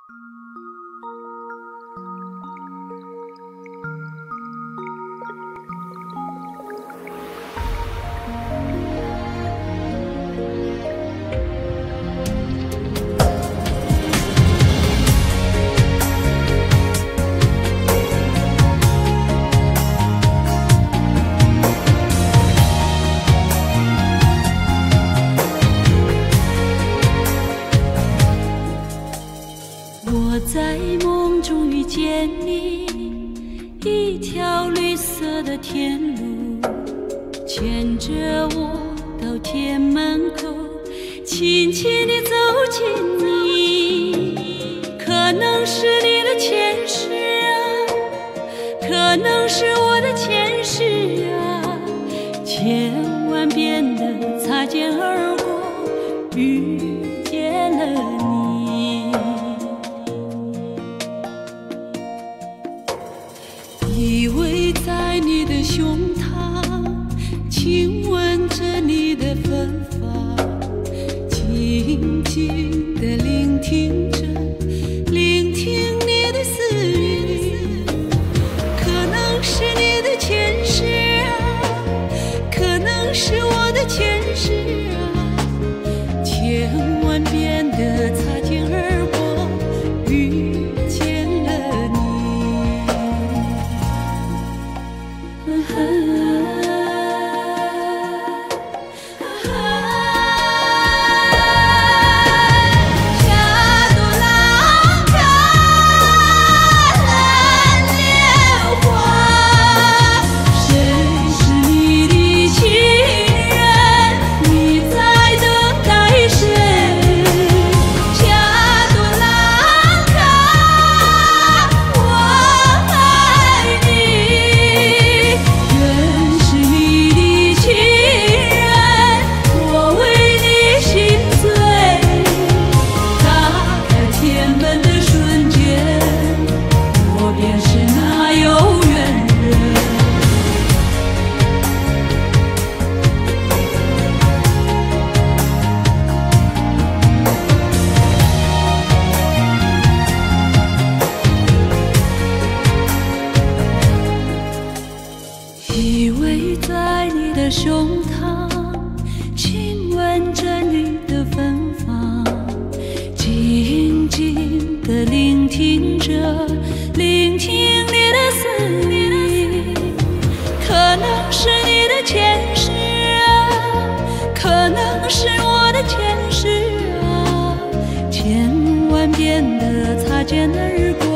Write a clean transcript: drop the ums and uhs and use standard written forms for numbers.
我在梦中遇见你，一条绿色的天路，牵着我到天门口，轻轻地走近你。可能是你的前世啊，可能是我的前世啊，千万遍的擦肩而过，遇见了你。依偎在你的胸膛，亲吻着你的芬芳，静静地聆听着，聆听你的私语。可能是你的前世啊，可能是我的前世啊，千万遍的擦肩而过，遇见了你。依偎在你的胸膛，亲吻着你的芬芳，静静地聆听着，聆听你的思语。可能是你的前世啊，可能是我的前世啊，千万遍的擦肩而过。